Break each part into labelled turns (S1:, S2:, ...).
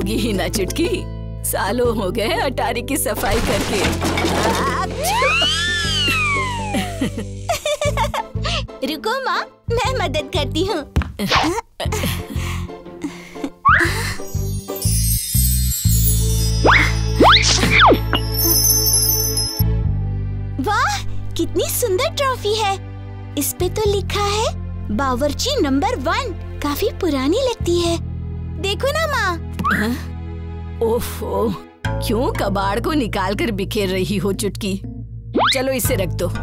S1: होगी ही ना चुटकी। सालों हो गए अटारी की सफाई करके।
S2: रुको माँ, मैं मदद करती हूँ। वाह, कितनी सुंदर ट्रॉफी है। इस पे तो लिखा है बावर्ची नंबर 1। काफी पुरानी लगती है। देखो ना माँ।
S1: ओफो, क्यों कबाड़ को निकाल कर बिखेर रही हो चुटकी? चलो इसे रख दो,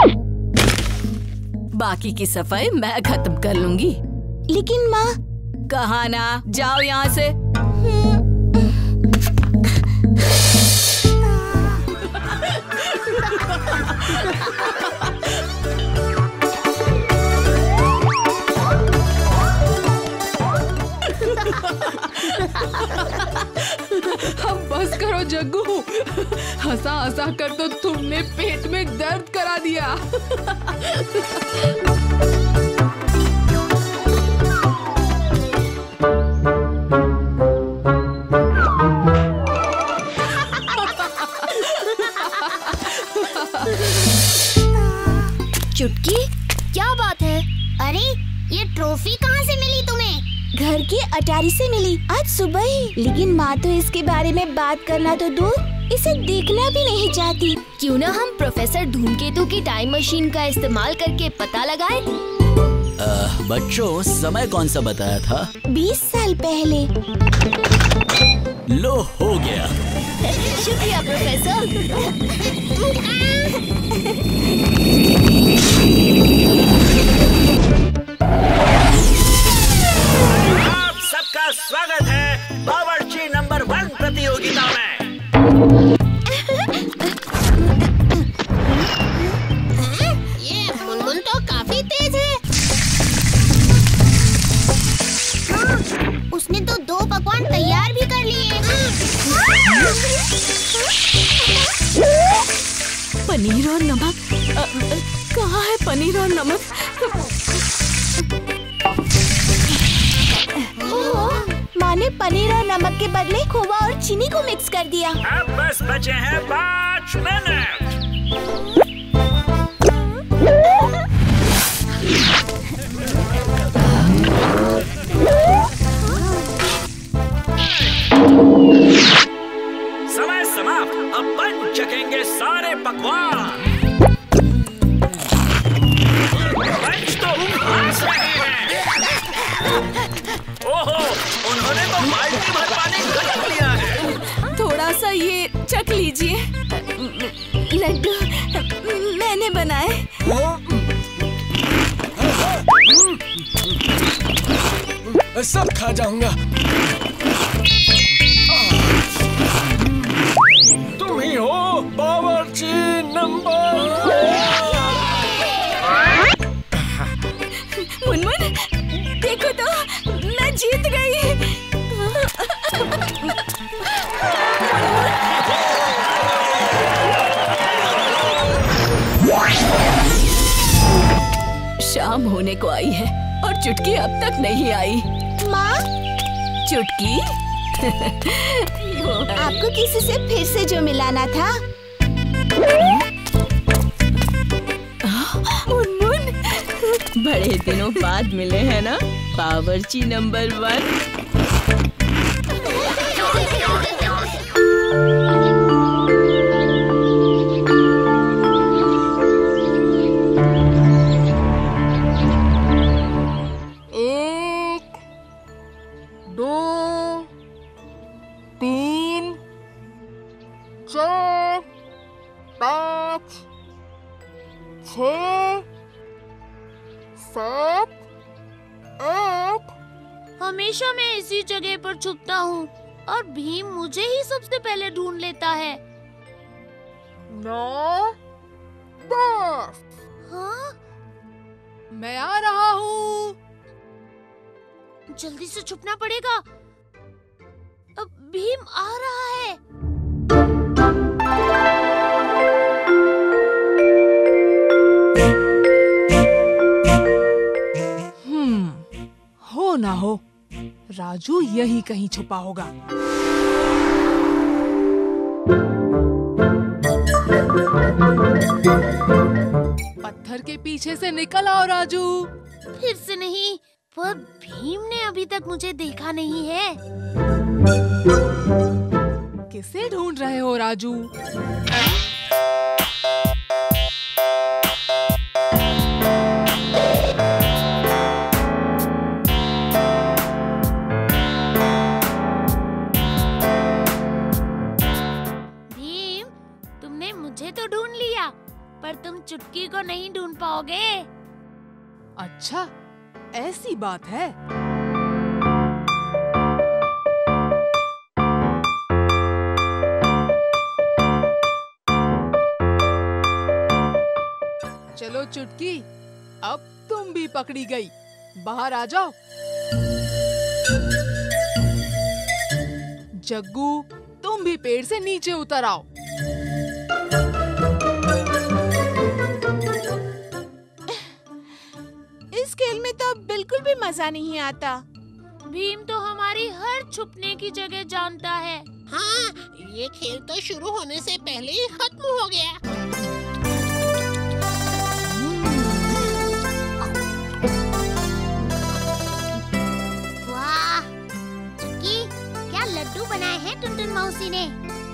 S1: बाकी की सफाई मैं खत्म कर लूंगी।
S2: लेकिन माँ।
S1: कहा ना, जाओ यहाँ से।
S3: अब बस करो जग्गू, हंसा हंसा कर तो तुमने पेट में दर्द करा दिया।
S2: चुटकी, क्या बात है? अरे, ये ट्रॉफी कहाँ से मिली तुम्हें? घर के अटारी से मिली, आज सुबह ही। लेकिन माँ तो इसके बारे में बात करना तो दूर, इसे देखना भी नहीं चाहती।
S4: क्यों ना हम प्रोफेसर धूमकेतु की टाइम मशीन का इस्तेमाल करके पता लगाएं?
S5: बच्चों, समय कौन सा बताया था?
S2: 20 साल पहले।
S5: लो, हो गया।
S4: शुक्रिया प्रोफेसर।
S6: आप सबका स्वागत है बावर्ची नंबर 1 प्रतियोगिता में।
S2: ये मुनमुन तो काफी तेज है। उसने तो 2 पकवान तैयार भी कर लिए।
S1: पनीर और नमक, कहाँ है पनीर और नमक?
S2: माँ ने पनीर और नमक के बदले खोवा और चीनी को मिक्स कर दिया।
S6: अब बस बचे हैं 5 मिनट। समय समाप्त। अब बन चखेंगे सारे पकवान। पंच तो हंस रहे हैं। ओहो, उन्होंने तो बाल्टी भर पानी खत्म लिया है।
S1: थोड़ा सा ये चख लीजिए।
S2: लड्डू मैंने बनाए।
S7: सब खा जाऊंगा। तुम ही हो बावर्ची नंबर।
S1: मुनमुन, देखो तो, मैं जीत गई। शाम होने को आई है और चुटकी अब तक नहीं आई।
S2: माँ,
S1: चुटकी,
S2: आपको किसी से फिर से जो मिलाना था।
S1: मुनमुन, बड़े दिनों बाद मिले हैं ना बावर्ची नंबर 1।
S4: हमेशा मैं इसी जगह पर छुपता हूँ और भीम मुझे ही सबसे पहले ढूंढ लेता है।
S3: 9, 10।
S4: हाँ?
S3: मैं आ रहा हूँ।
S4: जल्दी से छुपना पड़ेगा। अब भीम आ रहा है।
S3: हो ना हो, राजू यही कहीं छुपा होगा। पत्थर के पीछे से निकल आओ राजू।
S4: फिर से नहीं, पर भीम ने अभी तक मुझे देखा नहीं है।
S3: किसे ढूंढ रहे हो राजू?
S4: भीम, तुमने मुझे तो ढूंढ लिया, पर तुम चुटकी को नहीं ढूंढ पाओगे।
S3: अच्छा, ऐसी बात है। चलो चुटकी, अब तुम भी पकड़ी गई। बाहर आ जाओ। जग्गू, तुम भी पेड़ से नीचे उतर आओ।
S8: इस खेल में तो बिल्कुल भी मजा नहीं आता।
S4: भीम तो हमारी हर छुपने की जगह जानता है।
S9: हाँ, ये खेल तो शुरू होने से पहले ही खत्म हो गया।
S2: वाह, चुटकी, क्या लड्डू बनाए हैं टुनटुन मौसी ने।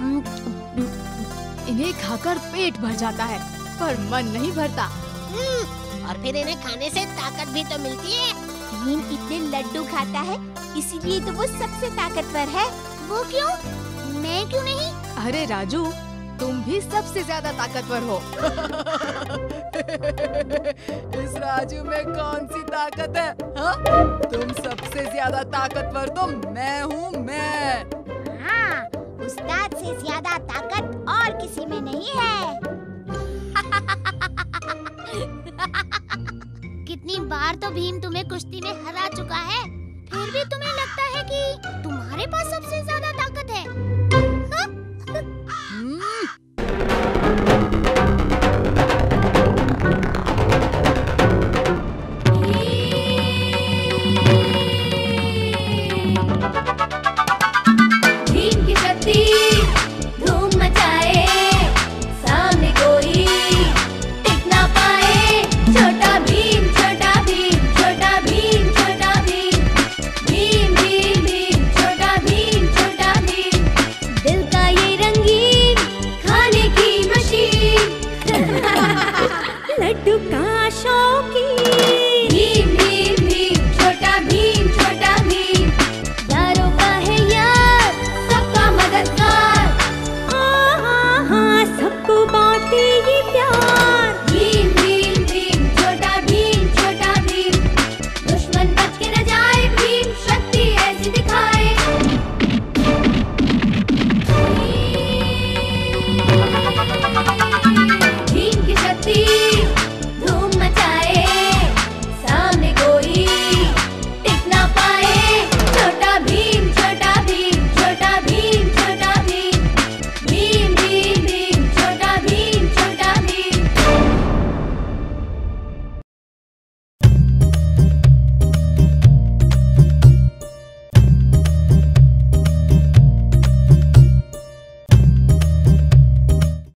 S3: इन्हें खाकर पेट भर जाता है, पर मन नहीं भरता।
S9: और फिर इन्हें खाने से ताकत भी तो मिलती है।
S2: भीम इतने लड्डू खाता है, इसीलिए तो वो सबसे ताकतवर है। वो क्यों? मैं क्यों नहीं?
S3: अरे राजू, तुम भी सबसे ज्यादा ताकतवर हो। इस राजू में कौन सी ताकत है? हाँ? तुम सबसे ज्यादा ताकतवर तो मैं हूँ, मैं।
S2: हाँ, उस्ताद से ज्यादा ताकत और किसी में नहीं है। कितनी बार तो भीम तुम्हें कुश्ती में हरा चुका है, फिर भी तुम्हें लगता है कि तुम्हारे पास सबसे ज्यादा ताकत है।